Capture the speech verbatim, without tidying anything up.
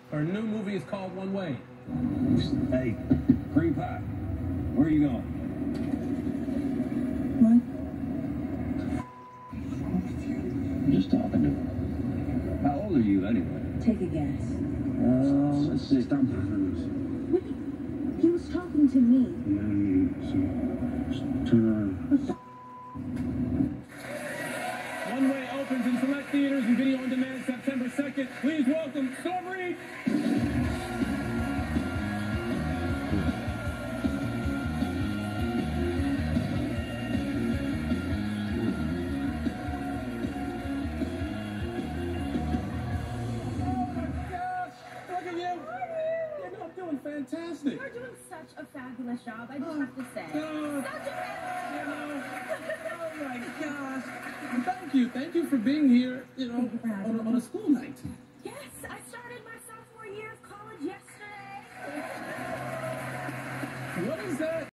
Her new movie is called One Way. Hey, cream pie, where are you going? What? I'm just talking to her. How old are you, anyway? Take a guess. Uh, let's see. Stop this. Wait, he was talking to me. One Way opens in select theaters and video on demand September second. Please welcome Storm Reed. Fantastic. You're doing such a fabulous job, I just oh, have to say. God. Such a fabulous job. Oh my gosh. Thank you. Thank you for being here, you know, on a, on a school night. Yes, I started my sophomore year of college yesterday. What is that?